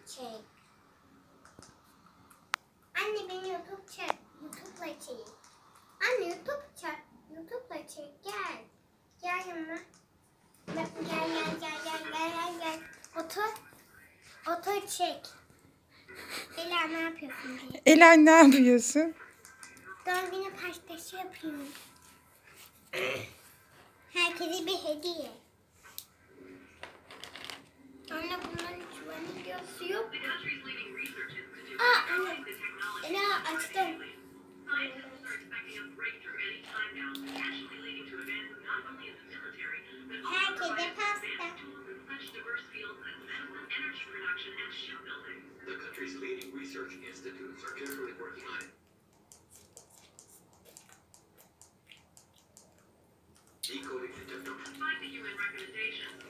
çek. Anne beni YouTube'la çek. Anne YouTube'la çek. Gel. Gel yanıma. Gel. Otur çek. Ela ne yapıyorsun diye. Ela ne yapıyorsun? Doğum günü pastası yapıyorum. Herkese bir hediye. Anne bunların hiç vanilyası yok mu? Aa anne. Ela açtım. Herkese pasta. The country's leading research institutes are carefully working on it. Decoding the technology. Find the human recommendations.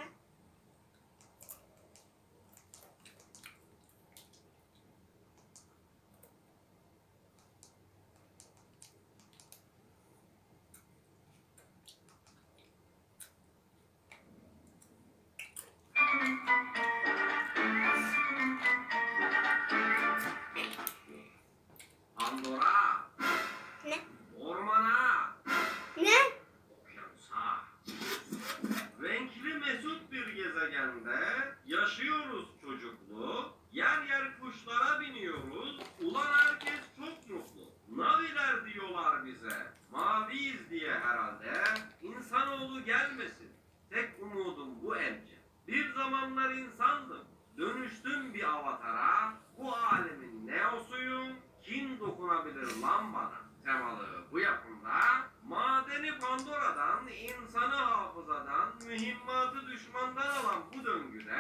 Pandora. Ne? Ormana. Ne? Okyanusa. Renkli mesut bir gezegende yaşıyoruz çocuklu. Yer yer kuşlara biniyoruz. Ulan herkes çok mutlu. Naviler diyorlar bize. Maviyiz diye herhalde. İnsanoğlu gelmesin. Tek umudum bu ence. Bir zamanlar insandım. Dönüştüm bir avatara. Bu alemin neosuyum. Kim dokunabilir lan bana? Temalı bu yapımda madeni Pandora'dan, insanı hafızadan, mühimmatı düşmandan alan bu döngüde